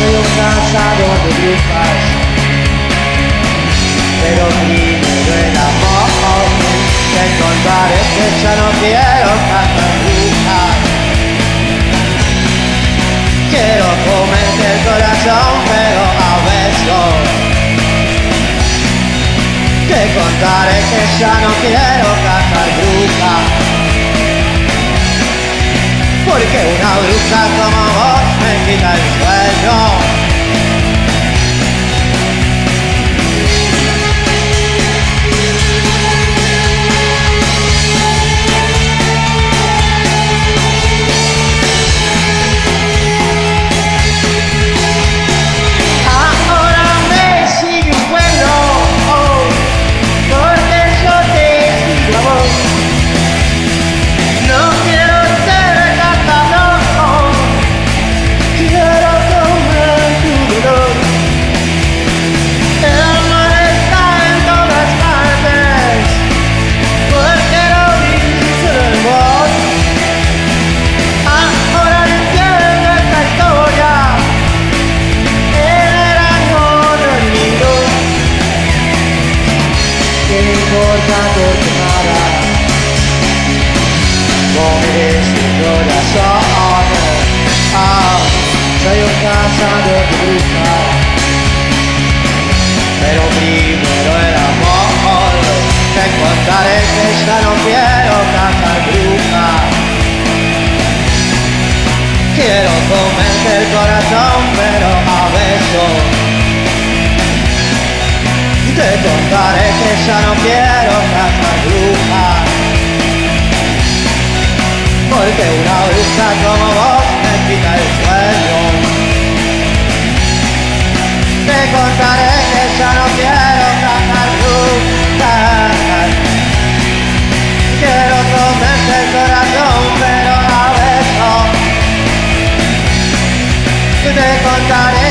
soy un cazador de brujas, pero primero el amor. Te contaré que ya no quiero cazar brujas. Quiero comerte el corazón, pero a besos. Te contaré que ya no quiero cazar brujas, porque una bruja como vos me quita el sueño. Porque nada moriré sin corazón. Soy un cazador de brujas, pero primero el amor. Te contaré que ya no quiero cazar brujas. Quiero comerte el corazón, pero a besos. Te contaré que ya no quiero cazar brujas, porque una bruja como vos me quita el sueño. Te contaré que ya no quiero cazar brujas. Quiero comerte el corazón, pero a besos. Te contaré